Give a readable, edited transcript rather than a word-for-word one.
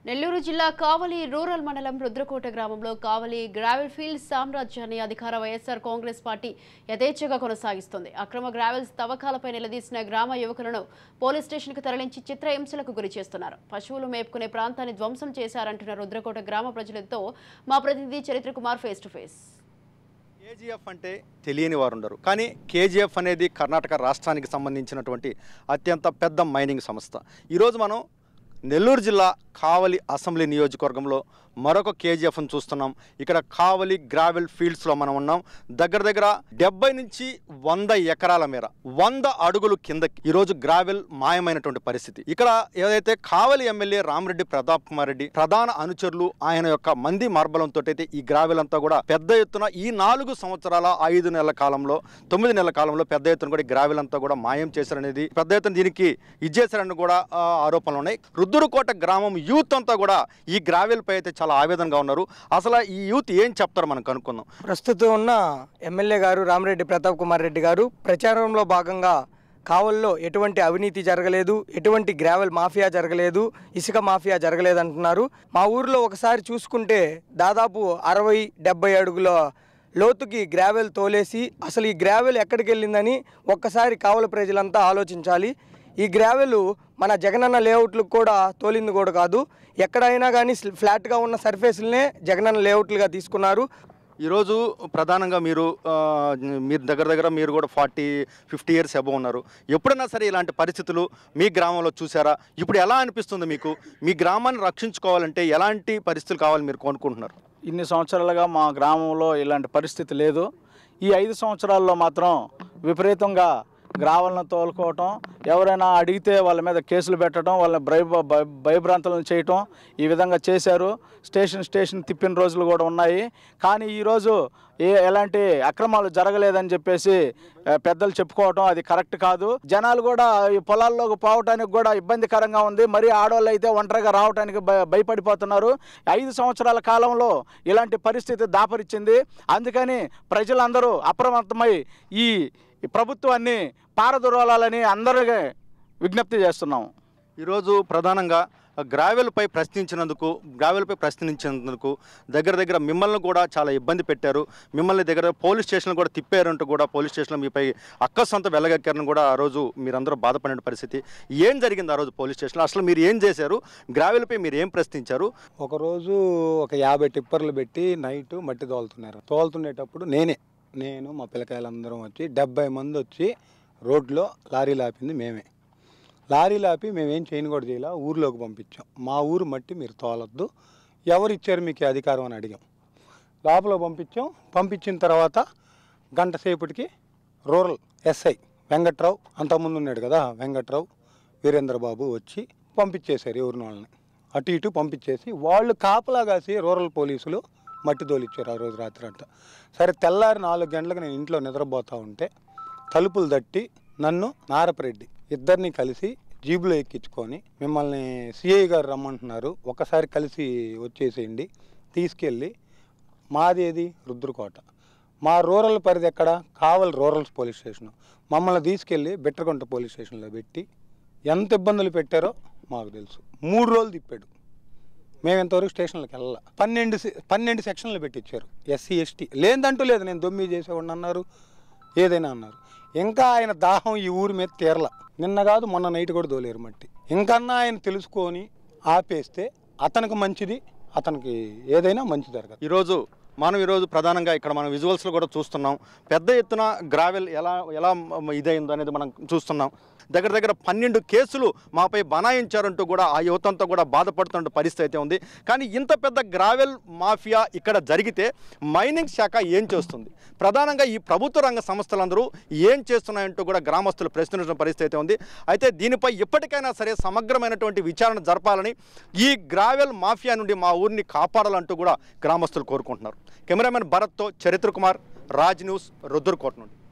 నెల్లూరు జిల్లా కావలి రూరల్ మండలం రుద్రకోట గ్రామంలో కావలి గ్రావెల్ ఫీల్డ్ సామ్రాజ్యాన్ని అధికార వైఎస్ఆర్ కాంగ్రెస్ పార్టీ యథేచ్ఛగా కొనసాగిస్తోంది. అక్రమ గ్రావెల్స్ తవ్వకాలపై నిలదీసిన గ్రామ యువకులను పోలీస్ స్టేషన్కు తరలించి చిత్రహింసలకు గురి చేస్తున్నారు. పశువులు మేపుకునే ప్రాంతాన్ని ధ్వంసం చేశారంటున్న రుద్రకోట గ్రామ ప్రజలతో మా ప్రతినిధి Charitra Kumar face to face. KGF అంటే తెలియని వారు ఉండరు, కానీ కేజీఎఫ్ అనేది కర్ణాటక రాష్ట్రానికి సంబంధించినటువంటి అత్యంత పెద్ద మైనింగ్ సంస్థ. ఈరోజు మనం నెల్లూరు జిల్లా కావలి అసెంబ్లీ నియోజకవర్గంలో మరొక కేజీఎఫ్ను చూస్తున్నాం. ఇక్కడ కావలి గ్రావెల్ ఫీల్డ్స్లో మనం ఉన్నాం. దగ్గర 70 నుంచి 100 ఎకరాల మేర 100 అడుగులు కిందకి ఈరోజు గ్రావెల్ మాయమైనటువంటి పరిస్థితి. ఇక్కడ ఏదైతే కావలి ఎమ్మెల్యే రామిరెడ్డి ప్రతాప్ కుమార్ రెడ్డి ప్రధాన అనుచరులు ఆయన యొక్క మంది మార్బలంతో అయితే ఈ గ్రావెల్ అంతా కూడా పెద్ద ఎత్తున ఈ 4 సంవత్సరాల 5 నెలల కాలంలో 9 నెలల కాలంలో పెద్ద ఎత్తున కూడా గ్రావెల్ అంతా కూడా మాయం చేశారనేది, పెద్ద ఎత్తున దీనికి ఇచ్చేశారని కూడా ఆరోపణలు ఉన్నాయి. రుద్రకోట గ్రామం యూత్ అంతా కూడా ఈ గ్రావెల్ పై అయితే చాలా ఆవేదనగా ఉన్నారు. అసలు ఈ యూత్ ఏం చెప్తారో మనం కనుక్కుందాం. ప్రస్తుతం ఉన్న ఎమ్మెల్యే గారు రామిరెడ్డి ప్రతాప్ కుమార్ రెడ్డి గారు ప్రచారంలో భాగంగా కావల్లో ఎటువంటి అవినీతి జరగలేదు, ఎటువంటి గ్రావెల్ మాఫియా జరగలేదు, ఇసుక మాఫియా జరగలేదు అంటున్నారు. మా ఊర్లో ఒకసారి చూసుకుంటే దాదాపు 60-70 అడుగుల లోతుకి గ్రావెల్ తోలేసి అసలు ఈ గ్రావెల్ ఎక్కడికి వెళ్ళిందని ఒక్కసారి కావలి ప్రజలంతా ఆలోచించాలి. ఈ గ్రావెల్ మన జగనన్న లేఅవుట్లకు కూడా తోలింది కూడా కాదు. ఎక్కడైనా కానీ ఫ్లాట్గా ఉన్న సర్ఫేస్లనే జగనన్న లేఅవుట్లుగా తీసుకున్నారు. ఈరోజు ప్రధానంగా మీరు దగ్గర మీరు కూడా 40-50 ఇయర్స్ అబవ్ ఉన్నారు. ఎప్పుడైనా సరే ఇలాంటి పరిస్థితులు మీ గ్రామంలో చూసారా? ఇప్పుడు ఎలా అనిపిస్తుంది మీకు? మీ గ్రామాన్ని రక్షించుకోవాలంటే ఎలాంటి పరిస్థితులు కావాలి మీరు కోరుకుంటున్నారు? ఇన్ని సంవత్సరాలుగా మా గ్రామంలో ఇలాంటి పరిస్థితి లేదు. ఈ 5 సంవత్సరాల్లో మాత్రం విపరీతంగా గ్రావెల్ను తోలుకోవటం, ఎవరైనా అడిగితే వాళ్ళ మీద కేసులు పెట్టడం, వాళ్ళని భయభ్రాంతులను చేయటం, ఈ విధంగా చేశారు. స్టేషన్ తిప్పిన రోజులు కూడా ఉన్నాయి. కానీ ఈరోజు ఎలాంటి అక్రమాలు జరగలేదని చెప్పేసి పెద్దలు చెప్పుకోవటం అది కరెక్ట్ కాదు. జనాలు కూడా ఈ పొలాల్లోకి పోవటానికి కూడా ఇబ్బందికరంగా ఉంది. మరి ఆడవాళ్ళు అయితే ఒంటరిగా రావడానికి భయపడిపోతున్నారు. 5 సంవత్సరాల కాలంలో ఇలాంటి పరిస్థితి దాపరిచింది. అందుకని ప్రజలందరూ అప్రమత్తమై ఈ ప్రభుత్వాన్ని పారదోలాలని అందరికీ విజ్ఞప్తి చేస్తున్నాము. ఈరోజు ప్రధానంగా గ్రావెల్పై ప్రశ్నించినందుకు దగ్గర మిమ్మల్ని కూడా చాలా ఇబ్బంది పెట్టారు. మిమ్మల్ని పోలీస్ స్టేషన్లు కూడా తిప్పారంటూ కూడా పోలీస్ స్టేషన్లో మీపై అక్కసంత వెళ్ళగక్కారని కూడా ఆ రోజు మీరందరూ బాధపడిన పరిస్థితి. ఏం జరిగింది ఆ రోజు పోలీస్ స్టేషన్లో? అసలు మీరు ఏం చేశారు? గ్రావెల్పై మీరు ఏం ప్రశ్నించారు? ఒకరోజు ఒక 50 టిప్పర్లు పెట్టి నైట్ మట్టి తోలుతుండేటప్పుడు నేను మా పిల్లకాయలందరం వచ్చి 70 మంది వచ్చి రోడ్లో లారీలు ఆపింది మేమే. లారీలు ఆపి మేమేం చేయని కూడా చేయాల, ఊర్లోకి పంపించాం. మా ఊరు మట్టి మీరు తోలొద్దు, ఎవరు ఇచ్చారు మీకు అధికారం అని అడిగాం. లోపల పంపించాం. పంపించిన తర్వాత గంట సేపటికి రూరల్ ఎస్ఐ వెంకట్రావు, అంతకుముందు ఉన్నాడు కదా వెంకట్రావు, వీరేంద్రబాబు వచ్చి పంపించేశారు ఎవరిని వాళ్ళని. అటు ఇటు పంపించేసి వాళ్ళు కాపలా కాసి రూరల్ పోలీసులు మట్టి తోలిచ్చారు ఆ రోజు రాత్రి అంతా. సరే తెల్లారి 4 గంటలకు నేను ఇంట్లో నిద్రపోతూ ఉంటే తలుపులు తట్టి నన్ను నారపరెడ్డి ఇద్దరిని కలిసి జీబులో ఎక్కించుకొని మిమ్మల్ని సిఐ గారు రమ్మంటున్నారు, ఒకసారి కలిసి వచ్చేసేయండి, తీసుకెళ్ళి మాదేది రుద్రకోట, మా రూరల్ పరిధి ఎక్కడ కావలి రూరల్ పోలీస్ స్టేషన్, మమ్మల్ని తీసుకెళ్ళి బిట్రగుంట పోలీస్ స్టేషన్లో పెట్టి ఎంత ఇబ్బందులు పెట్టారో మాకు తెలుసు. 3 రోజులు తిప్పాడు. మేము ఇంతవరకు స్టేషన్లకు వెళ్ళాల. 12 సెక్షన్లు పెట్టించారు. ఎస్సీ ఎస్టీ లేదంటూ లేదు, నేను దొమ్మి చేసేవాడిని అన్నారు, ఏదైనా అన్నారు. ఇంకా ఆయన దాహం ఈ ఊరి మీద తీరల. నిన్న కాదు మొన్న నైట్ కూడా తోలేరు మట్టి. ఇంకన్నా ఆయన తెలుసుకొని ఆపేస్తే అతనికి మంచిది, అతనికి ఏదైనా మంచి జరగదు. ఈరోజు ప్రధానంగా ఇక్కడ మనం విజువల్స్లో కూడా చూస్తున్నాం. పెద్ద ఎత్తున గ్రావెల్ ఎలా ఇదైందో అనేది మనం చూస్తున్నాం. దగ్గర 12 కేసులు మాపై బనాయించారంటూ కూడా ఆ యువతంతా కూడా బాధపడుతున్న పరిస్థితి అయితే ఉంది. కానీ ఇంత పెద్ద గ్రావెల్ మాఫియా ఇక్కడ జరిగితే మైనింగ్ శాఖ ఏం చేస్తుంది? ప్రధానంగా ఈ ప్రభుత్వ రంగ సంస్థలందరూ ఏం చేస్తున్నాయంటూ కూడా గ్రామస్తులు ప్రశ్నించిన పరిస్థితి అయితే ఉంది. అయితే దీనిపై ఇప్పటికైనా సరే సమగ్రమైనటువంటి విచారణ జరపాలని, ఈ గ్రావెల్ మాఫియా నుండి మా ఊరిని కాపాడాలంటూ కూడా గ్రామస్తులు కోరుకుంటున్నారు. కెమెరామెన్ భరత్తో చరిత్ర కుమార్, రాజ్ న్యూస్, రుద్రకోట నుండి.